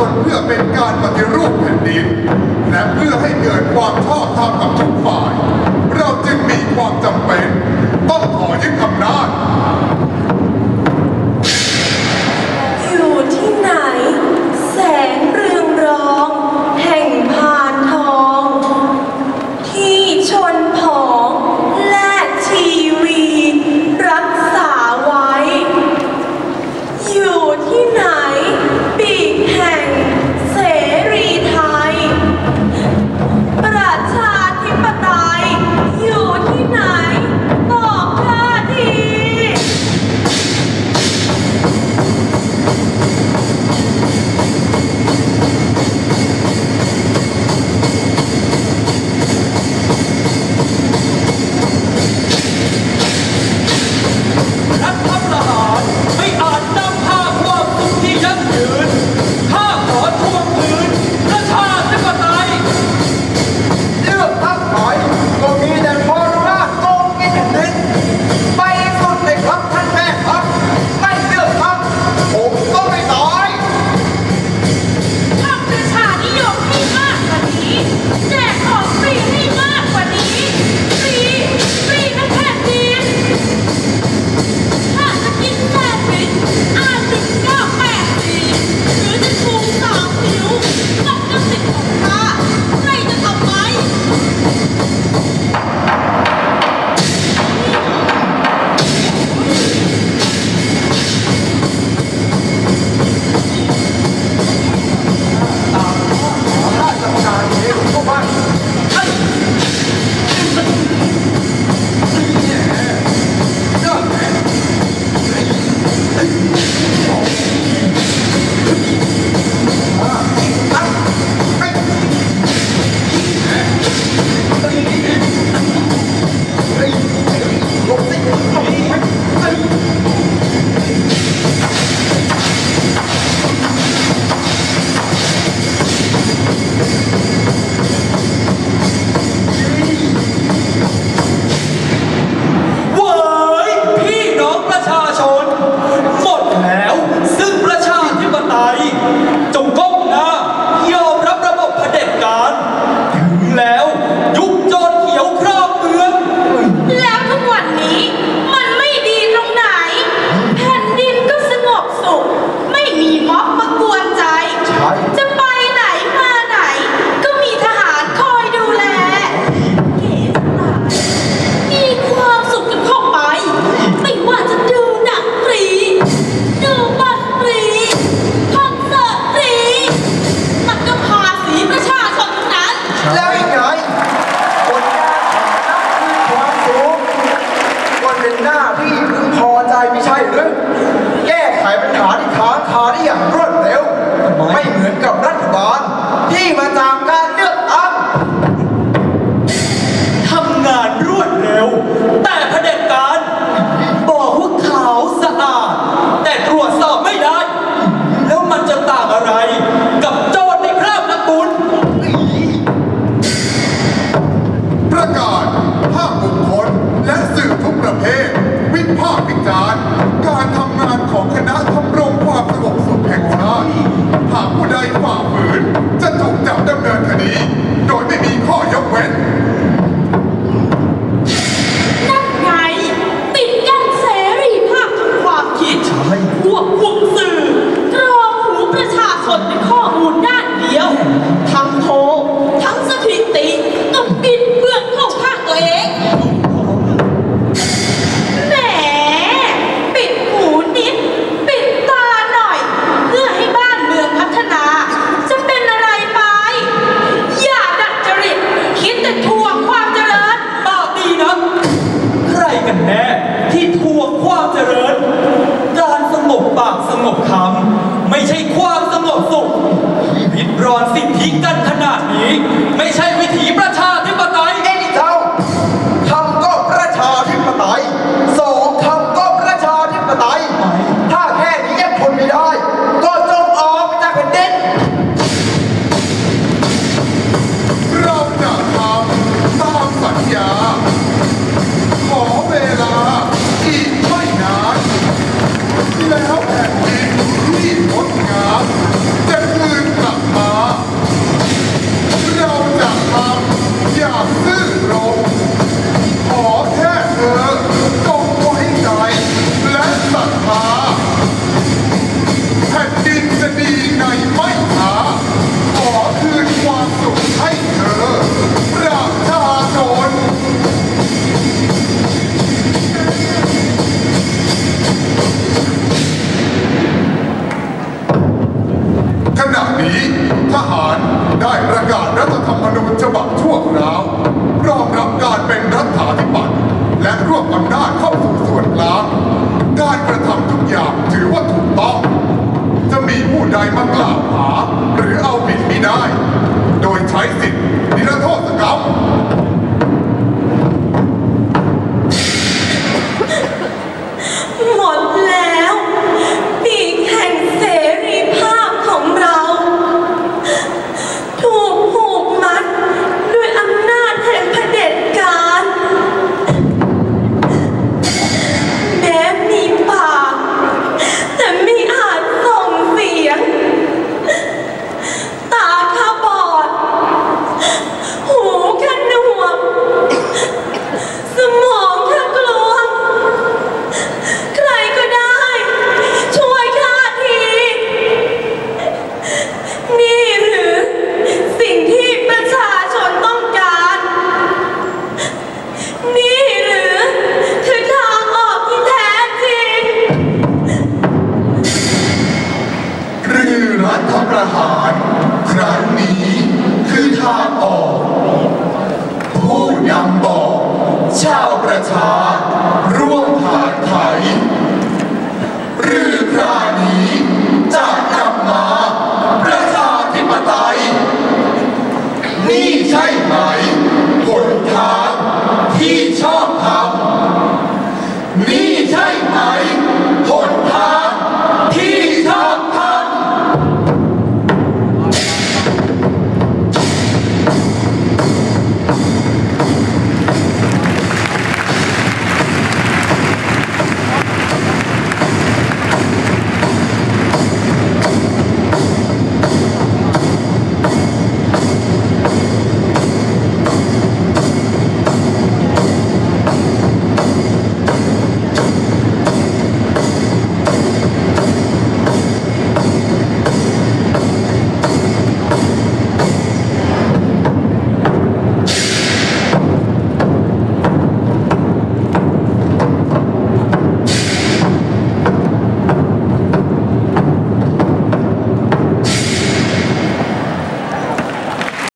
นเพื่อเป็นการปฏิรูปแผ่นดินและเพื่อให้เกิดความชอบธรรมกับทุกฝ่ายเราจึงมีความจำเป็นต้องขอยึดอำนาจอยู่ที่ไหนแสงเรืองรองแห่งพานทองที่ชนผองและทีวีรักษาไว้อยู่ที่ไหนปีกแห่งเสรีไทยประชาธิปไตยอยู่ที่ไหนบอกข้าทีแล้วแผ่นดินที่งดงามจะคืนณะนี้ทหารได้ประกาศรัฐธรรมนูญฉบับชั่วคราวรองรับการเป็นรัฐาธิปัตย์และรวบอำนาจเข้าสู่ส่วนกลางการกระทำทุกอย่างถือว่าถูกต้องจะมีผู้ใดมากล่าวหาหรือเอาผิดมิได้โดยใช้สิทธินิรโทษกรรมหมดแล้วปีกแห่งเสรีภาพของเราถูกผูกมัดด้วยอำนาจแห่งเผด็จการแม้มีปากแต่ไม่อาจส่งเสียงตาข้าบอดหูข้าหนวกสมองข้ากลวงใครก็ได้ช่วยข้าทีนี่หรือสิ่งที่ประชาชนต้องการนี่หรือคือทางออกที่แท้จริงหรือรัฐประหารครั้งนี้คือทางออกผู้นำบอกชาวประชาร่วมผ่านไทยหรือใคร